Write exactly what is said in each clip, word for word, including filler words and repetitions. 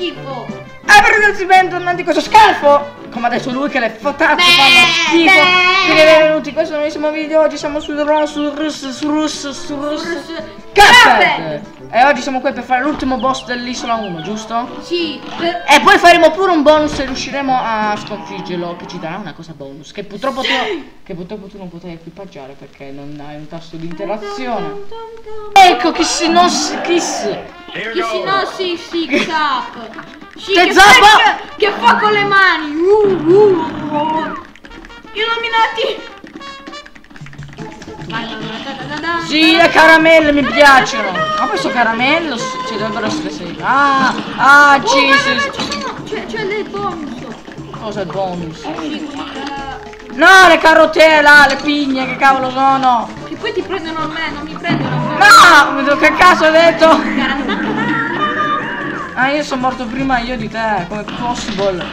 schifo. Ah, perché si vendono di questo scalfo? Come adesso lui che le fotazze fanno schifo. Quindi benvenuti in questo nuovissimo video. Oggi siamo su Russ, Russ, su Russ, su Russ Cuphead. E oggi siamo qui per fare l'ultimo boss dell'isola uno, giusto? Sì. Per... E poi faremo pure un bonus e riusciremo a sconfiggerlo, che ci darà una cosa bonus. Che purtroppo, sì. tu, che purtroppo tu non potrai equipaggiare perché non hai un tasto di interazione. Ecco chi si non si kiss. Chi si no si si zap. Sì, che, che, fa, che fa con le mani. Uh, uh, uh. Illuminati. Sì, le caramelle mi piacciono. Ma questo caramello ci dovrebbero essere sei. Ah, ah, oh, Jesus. C'è il bonus. Cosa è il bonus? No, le carotelle, le pigne, che cavolo sono? Che poi ti prendono a me, non mi prendono a me. No, che cazzo hai detto? Ah, io sono morto prima io di te, come possible?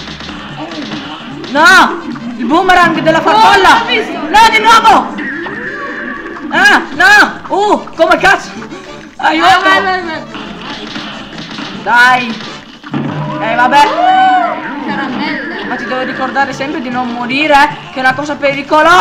No! Il boomerang della farfalla! Oh, no, di nuovo! Ah, no! Uh, come cazzo! Aiuto! Ah, vai, vai, vai. Dai! Eh, vabbè! Caramelle! Ma ti devo ricordare sempre di non morire, che è una cosa pericolosa!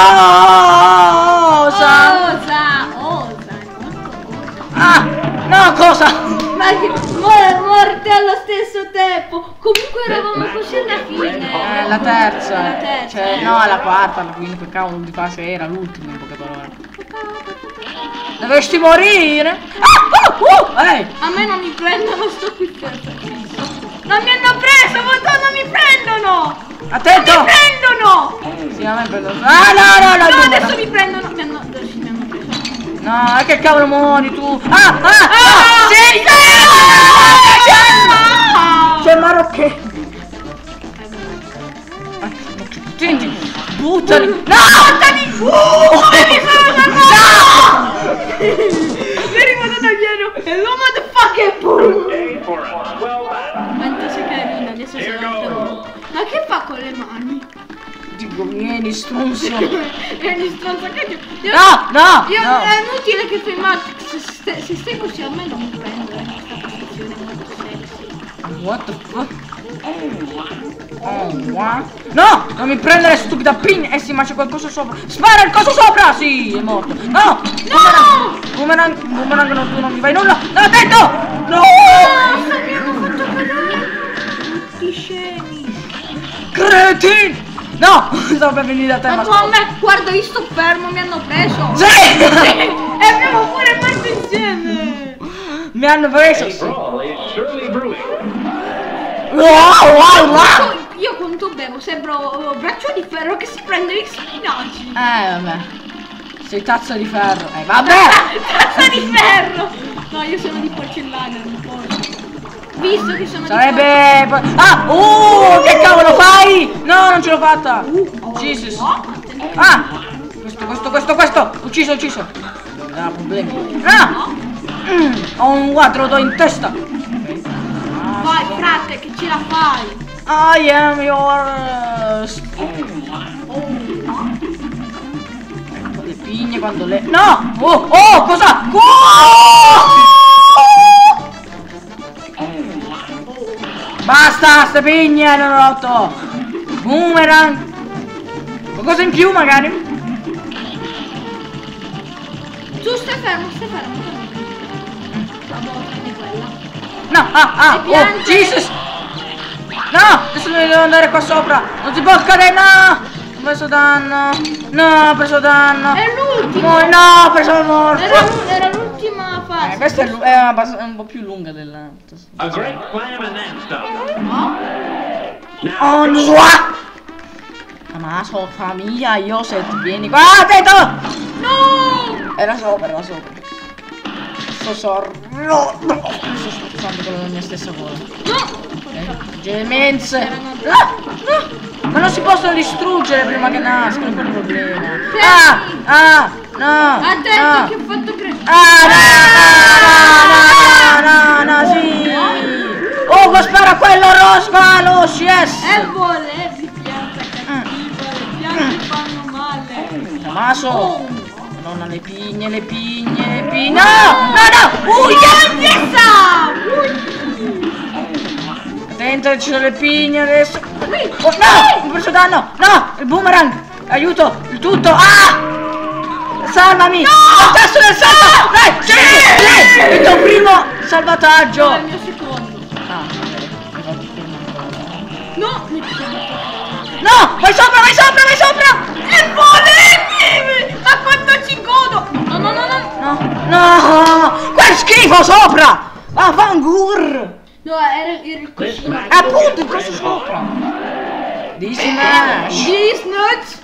Osa! Osa! Ah! No, cosa? Ma che morte allo stesso tempo! Comunque eravamo così alla fine! Eh, la terza! La terza! Cioè, no, la quarta, la quinta, che cavolo di fase era l'ultima in poche parole. Dovresti morire! Ah! Uh! Uh! Ehi! A me non mi prendono, sto qui fermo! Non mi hanno preso! Non mi prendono! Attento! Non mi prendono! Sì, a me prendono! Ah, no, no, no! No, no adesso no. mi prendono! Mi hanno, adesso mi hanno preso! No, è che cavolo muori tu! Ah! Ah! Ah! ah sì! Ah! C'è il marocchino! Senti! Buttali! No! Buttali! Uh! Mi sono salvato! Mi è rimasto dietro! Hello motherfucker! Quanto sei carina, adesso sei anche. Ma che fa con le mani? Dico, vieni strunzo! Vieni stronza che io... No! No! Io, no. È inutile che fai male! Se, se, se stai così a me non mi prendo in questa posizione molto sexy. What the fuck? Oh, what? No! Non mi prendere stupida pin! Eh sì, ma c'è qualcosa sopra! Spara il coso sopra! Sì, è morto! No! No! Boomerang! Boomerang, no, tu non mi fai nulla! No, attento! No! Basta, mi hanno fatto cadere! Tutti scemi! Cretin! No! Stavo per venire da te, Ma ma tu a me, guarda, io sto fermo, mi hanno preso! Sì! E abbiamo pure morto insieme! Mi hanno preso! Sì. Wow, wow, wow. Io quanto bevo sembro braccio di ferro che si prende gli spinaci. Eh vabbè. Sei tazza di ferro. Eh vabbè. Tazza di ferro. No, io sono di porcellana, non posso. Visto che sono Sarebbe... di Ah, uh, che cavolo fai? No, non ce l'ho fatta. uh, Jesus. Oh, Ah, questo, questo, questo, questo. Ucciso, ucciso. Non ha problemi. Ah. Mm, ho un quattro do in testa. vai frate che ce la fai. I am your... Le pigne quando le... No! Oh! Oh! Cosa? Oh! Basta! Ste pigne hanno rotto! Boomerang! Qualcosa in più magari? Tu stai fermo, stai fermo. La botta di quella. No! Ah! Ah! Oh! Jesus! No! Adesso devo andare qua sopra! Non si può cadere! No! Ho preso danno! No! Ho preso danno! È l'ultimo! No! Ho preso la morte! Era l'ultima fase! Eh, questa è, è un po' più lunga della... Oh no! Ma so famiglia, Joseph, vieni qua! Attento! No! Era sopra, era sopra. Sto sordo. No! No! Mi sto sforzando con la mia stessa voce. No! Gemenze! No! No! Ma non si possono distruggere prima che nascono, quel problema. Ah! Ah! No! Attento no. che ho fatto crescere! Ah! No! No! No! No! No! Sì! Oh, ma spara quello rosvalo! Yes! E volevi pianta cattiva, le piante fanno male! Damaso! Oh. Nonna, le pigne, le pigne, le pigne! No! No! No! Uh! Yes! Yes! attento, ci sono le pigne adesso. Oh, no, ho preso danno. No, il boomerang. Aiuto, il tutto. Ah! Salvami! No! Ho tasto del salto! Dai, sì, sì! Il tuo primo salvataggio! No, è il mio secondo. Ah, no! No! Vai sopra, vai sopra, vai sopra! E volevi! Ma quanto ci godo! No, no, no, no! No! No! Quel schifo sopra! Ah, Vangur! No, era il coso. Appunto, il coso sopra! Di Smash! Di Snuts!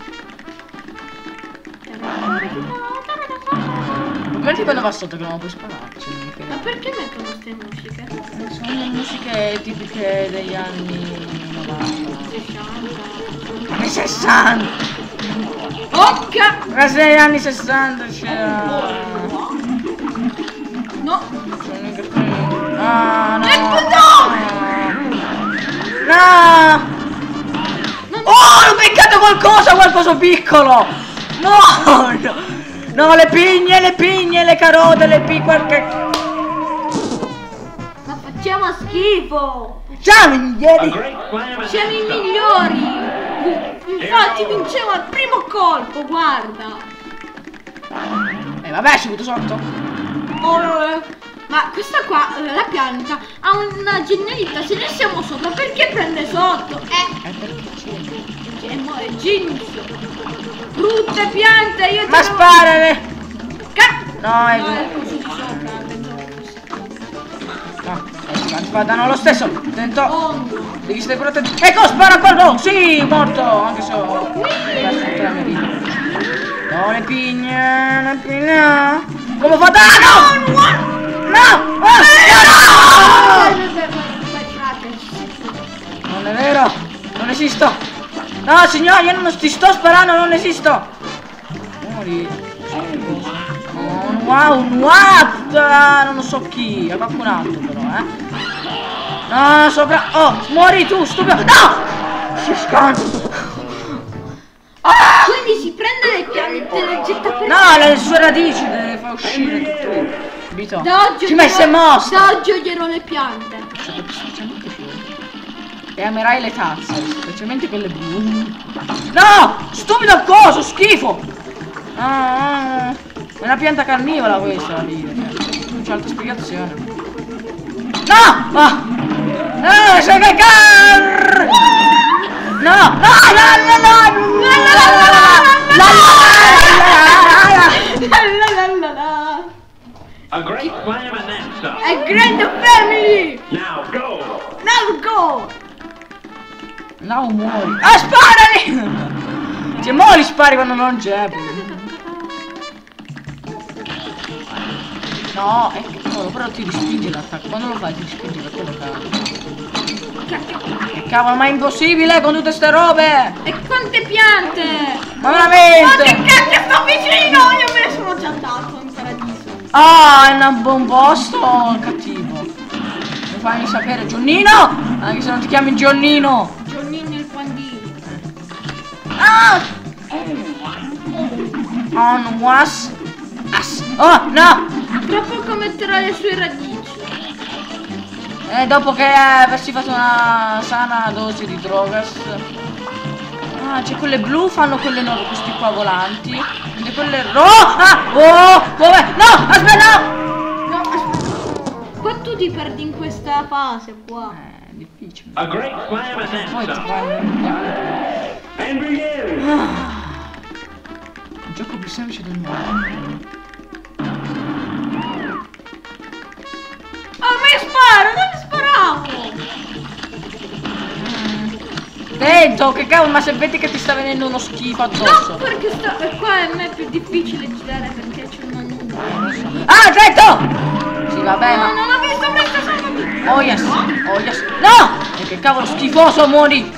Guardi quando va sotto che non puoi spararci. Ma perché mettono queste musiche? Sono le musiche tipiche degli anni novanta. Anni sessanta! Occa! Quasi negli anni sessanta c'era. No! Ah, no! No! No! Oh, ho beccato qualcosa, qualcosa piccolo! No! No! No, le pigne, le pigne, le carote, le pigne, qualche... Ma facciamo schifo! Siamo i migliori! Siamo i migliori! Infatti vinciamo al primo colpo, guarda! Eh vabbè, subito sotto! Oh, ma questa qua, la pianta, ha una genialità, se ne siamo sopra, perché prende sotto? Eh! Eh perché c'è? E muore Jinx! Brutte piante, io ti Ma devo... sparare! Ca... No, è... No, è il coso di sopra, pensavo fosse... No, eh, spadano lo stesso! Attento! Oh no! Devi stare pure attento! Ecco, spara quello! Sì, morto! Anche se ho... perso tutta la mia vita. No, le pigne, le pigne... Come fa? Ah, no! No! Ah, no! Non è vero! Non esisto! No, signore, io non ti sto sparando, non esisto! Muori! Un wow, un what? Non lo so chi, è qualcun altro però, eh! No, sopra... Oh, muori tu, stupido! No! Si scansa! Ah! Quindi si prende le piante e le getta per... No, le sue radici deve far uscire tutto. Capito? Da oggi Ci messo e mossa! Da oggi odierò le piante. E amerai le tazze, specialmente quelle blu. No! Stupido coso, schifo! Ah, è una pianta carnivora questa, la vita. Non c'è altra spiegazione. No! Ah! Eh, sei che car! No! No! No! No! No! A great slam and then some. A grand family! Now go! Now go! No, muori! Ah, sparali! Cioè, mo li spari quando non c'è. No, è che cavolo, però ti respinge l'attacco. Quando lo fai ti respinge per quello cavolo. Che cavolo, ma è impossibile con tutte ste robe! E quante piante! Ma veramente! Ma che cacchio sto vicino! Io me ne sono già andato in paradiso. Ah, è un buon posto cattivo. Mi fammi sapere, Gionnino! Anche se non ti chiami Gionnino! Gionnino il pandino. Ah! On was as. Oh no! Tra poco metterà le sue radici. E dopo che avessi fatto una sana dose di drogas. Ah, c'è quelle blu, fanno quelle no, questi qua volanti. E quelle ro. Ah! Oh! Come? No! Aspetta! No! No, aspetta. Qua tu ti perdi in questa fase qua. Eh, è difficile. A great slam and then Poi ti some. fai And begin! il gioco più semplice del mondo. Oh, ma io sparo! Dove sparavo? Attento, che cavolo, ma se vedi che ti sta venendo uno schifo addosso. No, perché sta... qua è me più difficile girare perché c'è una nuvola. Ah, attento! Sì, vabbè, No, ma... non ho visto questa salvami. Oh yes, oh yes. No! E che cavolo schifoso, muori!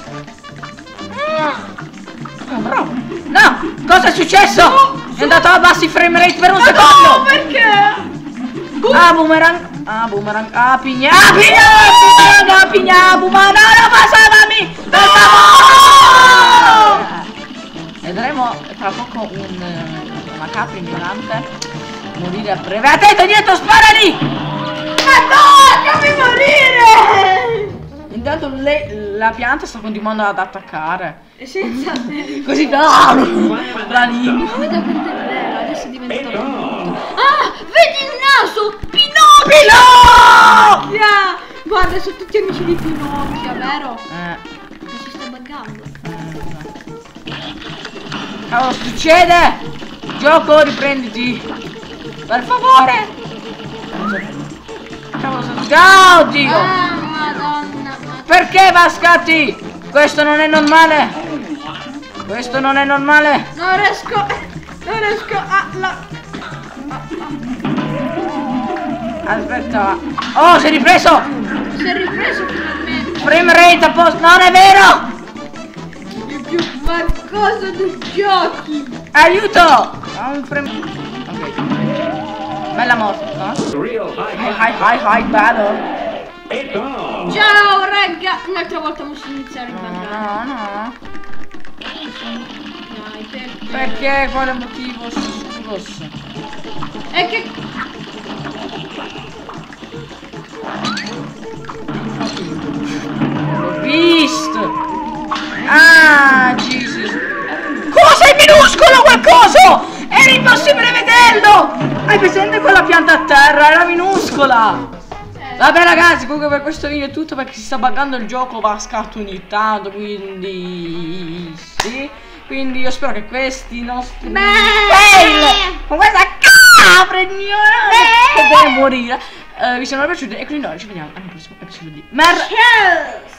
Oh, bravo! No! Cosa è successo? No, è andato a bassi frame rate per un Ma secondo! no, perché? Ah, boomerang! Ah, boomerang! Ah, pigna! Ah, pigna! Boomerang! Ah, pigna! Boomerang! No, no, passavami! Per favore! Vedremo tra poco un, una capra ignorante morire a breve. Attento, dietro, sparali! Ma no, fammi morire! intanto lei, la pianta sta continuando ad attaccare. E senza Così la lingua. guarda quanto è bello, adesso è diventato brutto. Ah, vedi il naso! Pinocchio! Pinocchio! Guarda, sono tutti amici di Pinocchio, vero? Eh. Ma si sta buggando. Cavolo, succede? Gioco, riprenditi. Per favore. Cavolo, sta... Ciao, Dio. Ah, madonna. Perché va a scatti? Questo non è normale. Questo non è normale. Non riesco. Non riesco a... La... Aspetta. Oh, si è ripreso. Si è ripreso finalmente. Frame rate a posto. Non è vero. Ma cosa tu giochi? Aiuto. Ha un frame... Ok. Bella mossa, no? Real high Hi, five. hi, hi, hi, battle. It's on. Ciao raga. Un'altra volta posso iniziare il No, bagaglio. no, no. Dai, perché? Perché? Quale motivo? Rosso. È che... L'ho visto. Ah, Jesus. Cosa è minuscolo quel coso? Era impossibile vederlo. Hai presente quella pianta a terra? Era minuscola. Vabbè ragazzi, comunque per questo video è tutto, perché si sta buggando il gioco, va a scatto ogni tanto, quindi sì. Quindi io spero che questi nostri fail con questa capra ignorante che deve morire eh, vi siano piaciuti, e quindi noi ci vediamo al prossimo episodio di Mer.